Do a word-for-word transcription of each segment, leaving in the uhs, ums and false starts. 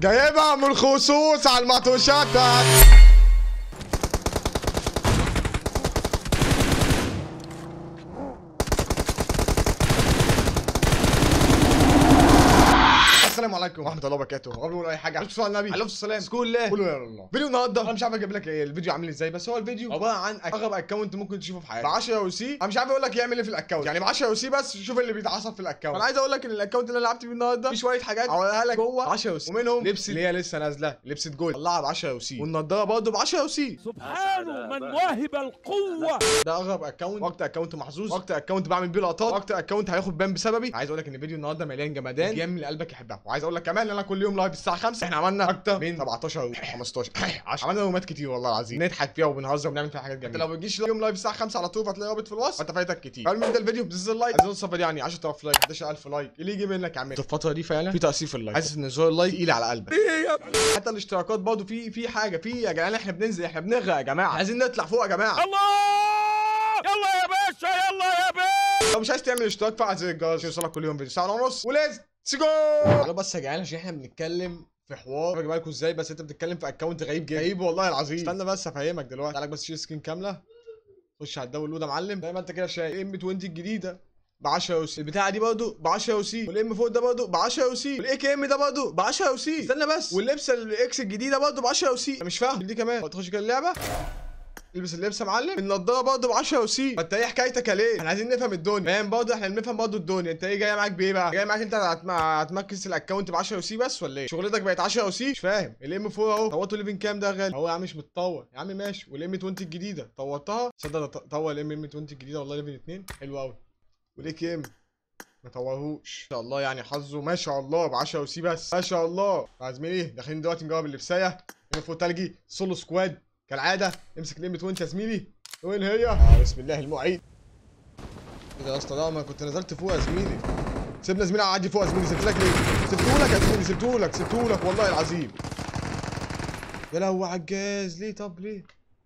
جايبها من الخصوص على المطوشات. السلام عليكم ورحمه الله وبركاته. قبل ما نقول اي حاجه على صلاه النبي عليه الصلاه والسلام. كل الله قولوا يا الله. فيديو النهارده انا مش عارف اجيب لك ايه الفيديو عامل ازاي، بس هو الفيديو عباره عن اغرب اكونت ممكن تشوفه في حياتك ب عشرة يو سي. انا مش عارف اقول لك يعمل ايه في الاكونت، يعني ب عشرة يو سي بس شوف اللي بيتعصب في الاكونت. انا عايز اقول لك ان الاكونت اللي انا لعبت بيه النهارده في شويه حاجات هقولها لك جوه عشرة يو سي، ومنهم لبس اللي هي لسه نازله لبسه جولد طلعها ب عشرة يو سي، والنضاره برضه ب عشرة يو سي. سبحانه من واهب القوه. ده اغرب اكونت، واكتر اكونت محظوظ، واكتر اكونت بعمل بيه لقطات، واكتر اكونت هياخد بان بسببي. عايز اقول لك ان الفيديو النهارده مليان جمدان جيم اللي قلبك يحبها. وعايز اقول لك كمان ان انا كل يوم لايف الساعه خمسة احنا عملنا اكتر من سبعتاشر و خمستاشر عشرة، عملنا يومات كتير والله العظيم، نضحك فيها وبنهزر وبنعمل فيها حاجات جميله. انت لو بتجيش يوم لايف الساعه خمسة على طول هتلاقي رابط في الوصف، فانت فايتك كتير. قبل ما نبدا الفيديو بتنزل لايك، عايز نوصل يعني عشرة آلاف لايك، حداشر ألف لايك، اللي يجي منك يا عم. الفتره دي فعلا في تاثير في اللايك، حاسس ان زر اللايك تقيل على قلبك. حتى الاشتراكات برضه في في حاجه في يا جدعان، احنا بننزل احنا بنغرق يا جماعه، عايزين نطلع فوق يا جماعه. الله يلا يا باشا يلا يا باشا. لو مش عايز تعمل اشتراك فعل زر الجرس عشان يوصلك كل يوم فيديو ساعه ونص وليتس جو. بس يا جدعان عشان احنا بنتكلم في حوار اجيب لكم ازاي، بس انت بتتكلم في اكونت غريب جدا، غريب والله العظيم. استنى بس افهمك دلوقتي. تعالى بس شيل سكرين كامله، خش على الداونلود يا معلم. زي ما انت كده شايف ام عشرين الجديده ب عشرة يو سي، البتاعه دي برضه ب عشرة يو سي، والام فور ده برضه ب عشرة يو سي، والاي كي ام ده برضه ب عشرة يو سي. استنى بس، واللبس الاكس الجديده برضه ب عشرة يو سي. مش فاهم دي كمان. تخش كده اللعبه البس اللبس يا معلم، النضاره برضه ب عشرة يو سي. فانت ايه حكايتك يا ليه؟ احنا عايزين نفهم الدنيا، فاهم؟ برضه احنا بنفهم برضه الدنيا. انت ايه جاي معاك بايه بقى؟ جاي معاك انت هتمكس الاكونت ب عشرة يو سي بس ولا ايه؟ شغلتك بقت عشرة يو سي؟ مش فاهم. الام فور اهو طورته ليفن كام ده غالي اهو يا عم، مش متطور يا عم ماشي. والام عشرين الجديده طورتها، تصدق طور الام عشرين الجديده والله ليفن اتنين حلو قوي. والاي كي ام ما طورهوش ما شاء الله، يعني حظه ما شاء الله ب عشرة يو سي بس ما شاء الله. يا زميلي داخلين دلوقتي نجرب اللبسايه ام فور تلجي سولو سكواد كالعاده. امسك الام عشرين يا زميلي. وين هي؟ آه بسم الله المعيد. ايه ده يا اسطى؟ ده ما كنت نزلت فوق يا زميلي. سيبنا زميلي اعدي فوق يا زميلي. سبت لك ليه؟ سبتهولك يا زميلي، سبتهولك سبتهولك والله العظيم. يا لهوي على الجاز. ليه طب ليه؟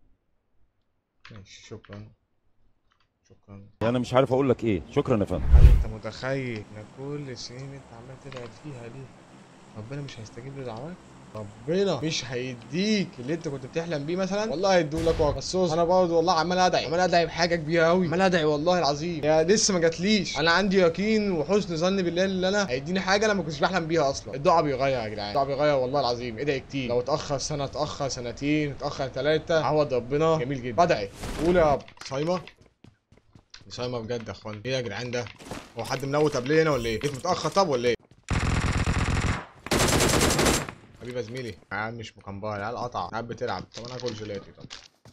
ماشي شكرا شكرا. انا مش عارف اقول لك ايه. شكرا يا فندم. هل انت متخيل ان كل السنين اللي انت عمال تدعي فيها دي ربنا مش هيستجيب لدعواك؟ ربنا مش هيديك اللي انت كنت بتحلم بيه مثلا؟ والله هيدولك وقت. بس انا برضه والله عمال ادعي عمال ادعي بحاجه كبيره قوي، عمال ادعي والله العظيم. يا لسه ما جاتليش. انا عندي يقين وحسن ظن بالله اللي انا هيديني حاجه انا ما كنتش بحلم بيها اصلا. الدعاء بيغير يا جدعان، الدعاء بيغير والله العظيم. ادعي كتير، لو اتاخر سنه اتاخر سنتين اتاخر ثلاثه عوض ربنا جميل جدا. بدعي قول يا صايمه صايمه بجد يا اخوان. ايه يا جدعان ده؟ هو حد منوت قبلي هنا ولا ايه؟ جيت متاخر طب ولا ايه؟ حبيبي يا زميلي عيال مش مكمبره، عيال قطع، عيال بتلعب. طب انا هاكل جيلاتي. طب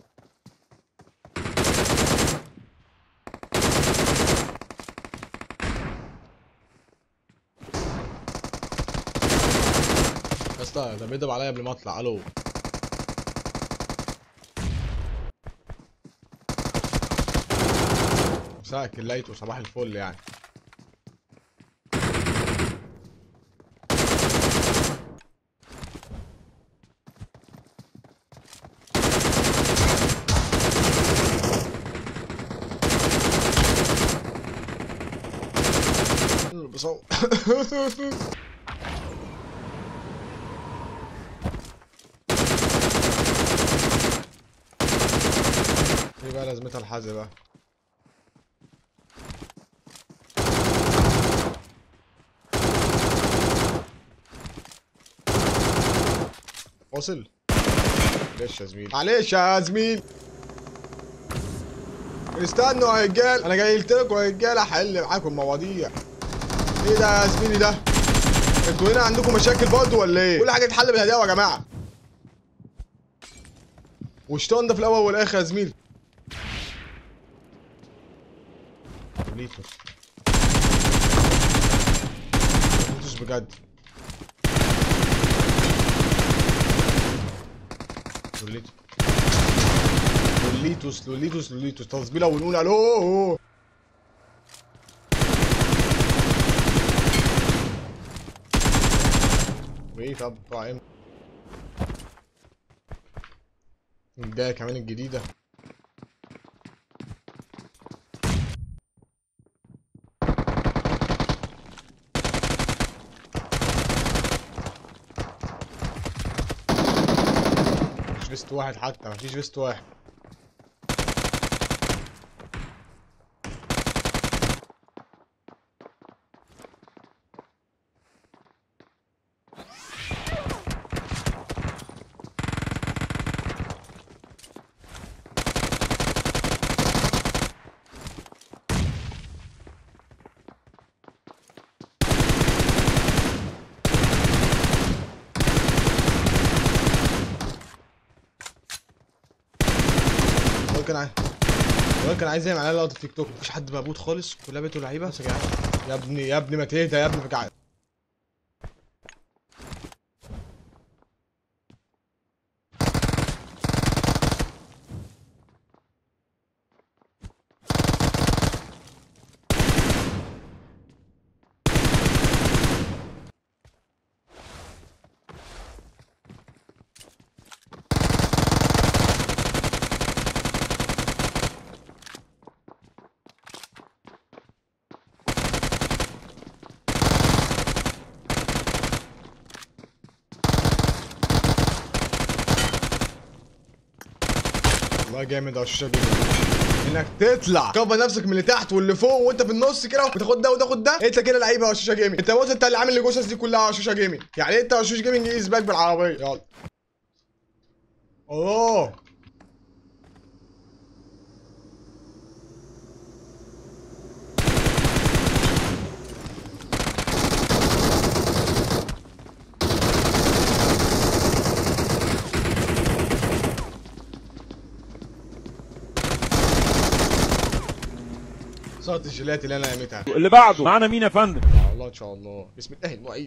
يا اسطى ده بيضرب عليا قبل ما اطلع. الو مساء كليت وصباح الفل يعني. بصو ايه بقى لازمتها الحظ بقى؟ وصل. معلش يا زميلي معلش يا زميلي. استنوا يا رجال، انا جاي قلت لكم يا رجال احل معاكم مواضيع. ايه ده يا زميلي ده؟ انتوا هنا عندكم مشاكل برضه ولا ايه؟ كل حاجه تتحل بالهداوه يا جماعه. وشطان ده في الاول والاخر يا زميلي. ليتوس ليتوس بجد. لوليتوس لوليتوس لوليتوس لوليتوس تصبيله ونقول الو. وايه طب طبعا البداية كمان الجديدة. فيست واحد حتى، مفيش فيست واحد. الواد كان عايز الواد كان عايز يعمل عليا لقطة تيك توك. مفيش حد موجود خالص، كلها بيته لعيبة. بس يا جدعان يا ابني يا ابني ما تهدى يا ابني في جعان. والله جامد يا الشاشه دي، انك تطلع كفر نفسك من اللي تحت واللي فوق وانت في النص كده وتاخد ده وتاخد ده. انت كده لعيبه يا شاشه جيمنج. انت بص انت اللي عامل الجثث دي كلها يا شاشه جيمنج. يعني انت يا شاشه جيمنج ايه سباك بالعربيه. يلا الله صارت الجيلات اللي انا رميتها. اللي بعده معانا مين يا فندم؟ يا الله ان شاء الله. بسم الله المعين.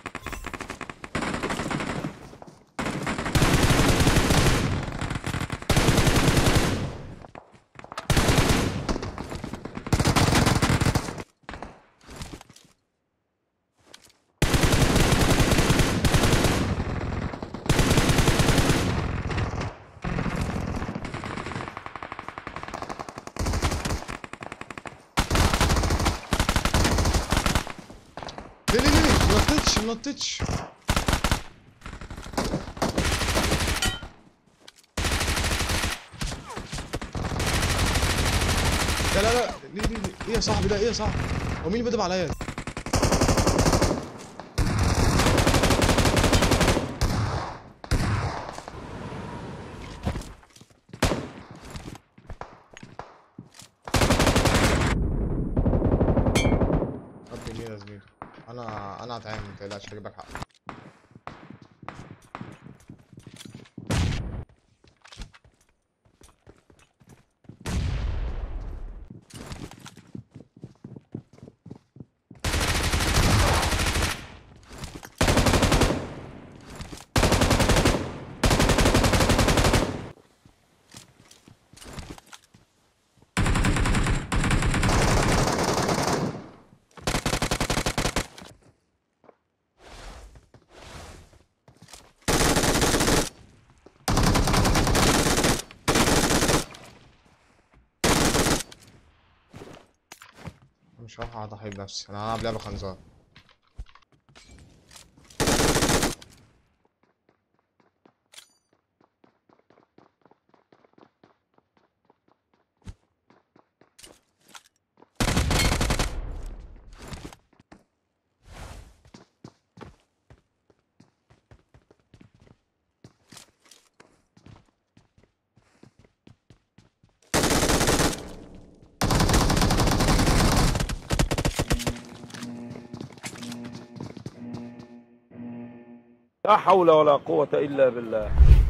ليه ليه ليه منطتش منطتش. لا لا لا ليه ليه ليه ايه يا صاحبي ده؟ ايه يا صاحبي؟ هو مين اللي بيضرب عليا؟ ربي مين يا زميلي؟ انا انا هتعامل ما تقلقش هجيب لك حقك. مش هروح اضحي بنفسي، انا هلعب لعبه خنزار. لا حول ولا قوة إلا بالله.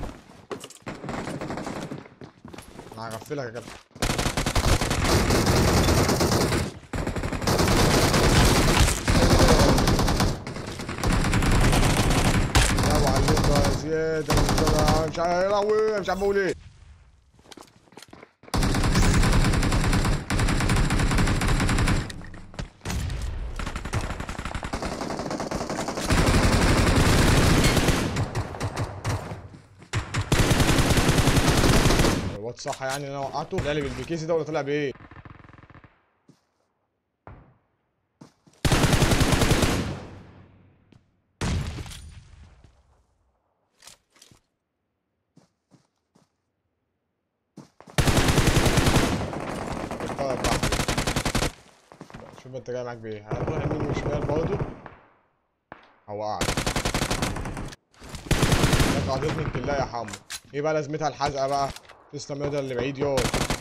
انا هغفلك يا جدع. يا ابو علوكه زياده مش عارف يا لهوي مش عارف اقول ايه. الواد صح يعني انا وقعته؟ طلع لي بالبيكيسي ده ولا طلع بايه؟ شوف انت جاي معاك بايه. هنروح يمين وشمال برضه. هوقعك. ده قاعدتني الكلايه يا حمو. ايه بقى لازمتها الحزقه بقى؟ تسلم يا ده اللي بعيد يوم.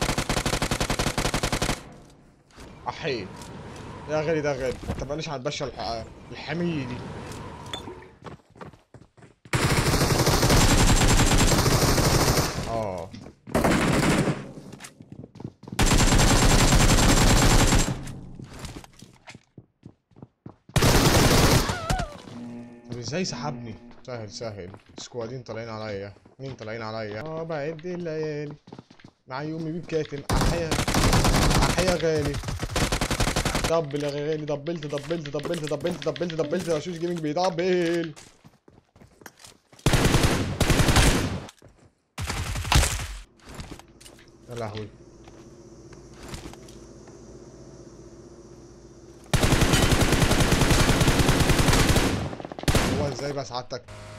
احي يا غالي ده غالي. ما اتفقناش على الباشا الح... الحمية دي. اه طب ازاي سحبني؟ سهل سهل. سكوادين طالعين عليا. اتنين طالعين عليا. اه بعد الليالي مع يومي بيب كاتم. احيا احيا غالي. دبل يا غالي. دبلت دبلت دبلت دبلت دبلت دبلت. وشوش جيمنج بيدبل. يا لهوي. هو ازاي بقى سعادتك؟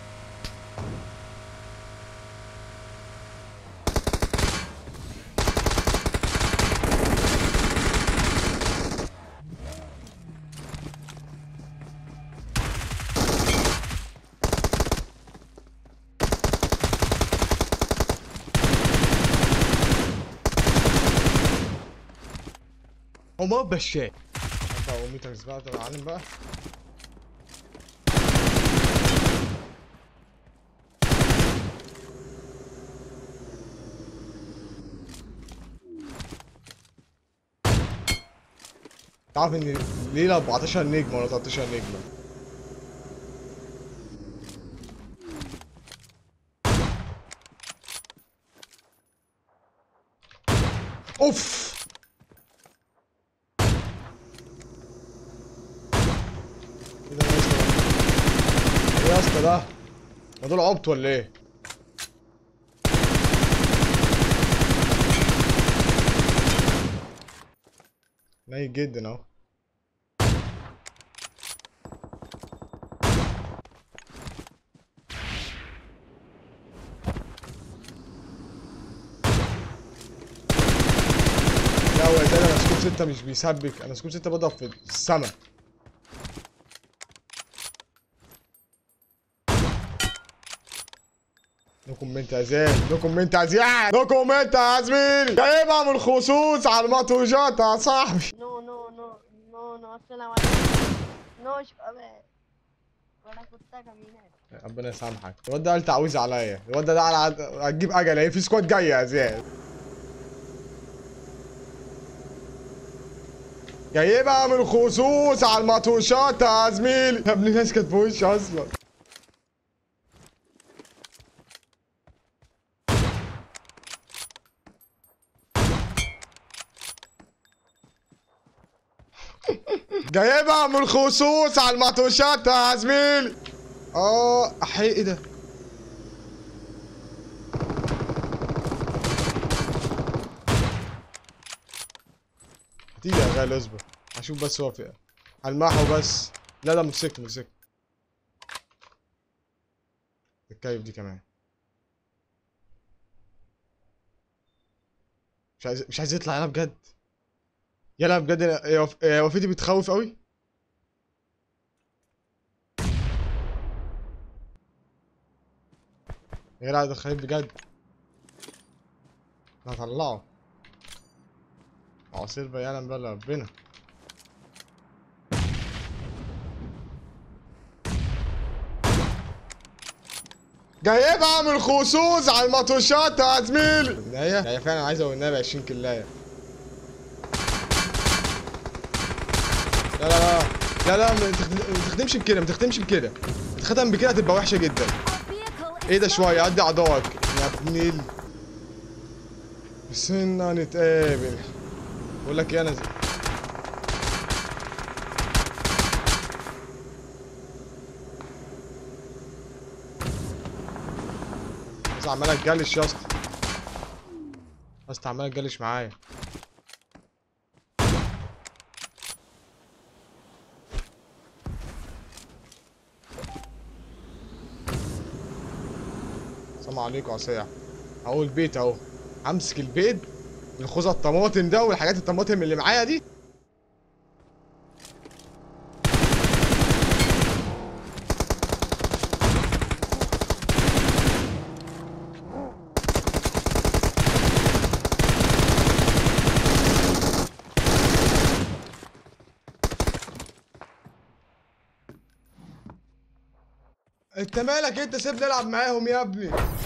هو بشاي. بقى وميترز بقى تتعلم بقى. تعرف ان ليه أربعتاشر نجمة ولا تلتاشر نجمة؟ اوف ايه ده يا اسطى؟ ايه يا اسطى ده؟ ما دول عبط ولا ايه؟ نايم جدا اهو. لا هو ازاي انا سكوب ستة مش بيسبك؟ انا سكوب ستة بضرب في السما. نو كومنت يا زين. نو كومنت يا زياد. نو كومنت يا زميلي. جايبها من الخصوص على المطوجات يا صاحبي. No, no, no, no, no, السلام عليكم. No شباب. وانا كنت كمينات. ربنا يسامحك. الواد ده قال تعويذ عليا. الواد ده ده على هتجيب اجل اهي. في سكواد جايه يا زياد. جايبها من الخصوص على المطوشات يا زميلي. يا ابني الناس كانت في وشي اصلا. جايبها من الخصوص على المطوشات يا زميلي. اه احي ايه ده؟ هتيجي يا غالي اصبر. هشوف بس هو في هلمحه بس. لا لا موتوسيكل موتوسيكل. الكايف دي كمان. مش عايز مش عايز يطلع. يلا بجد. يلا بجد. يا وف... يا وفيتي بتخوف قوي. يا جدع ده خايف بجد. انا هطلعه. عصير بقى يعلم بقى ربنا. جايبها من الخصوص على المطوشات يا زميلي. النهاية هي فعلا عايزة والنبي عشرين كلاية. لا لا لا لا لا ما تخدمش بكده. ما تخدمش بكده. تخدم بكده هتبقى وحشة جدا. ايه ده شوية عدي عضاك يا ابن ال سنة نتقابل. بقول لك ايه انا بس عمال اتجلش يا اسطى. بس عمال اتجلش معايا. السلام عليكم يا صيع. اهو البيت اهو. همسك البيت الخوذه الطماطم ده والحاجات الطماطم اللي معايا دي. انت مالك انت؟ سيبني العب معاهم يا ابني.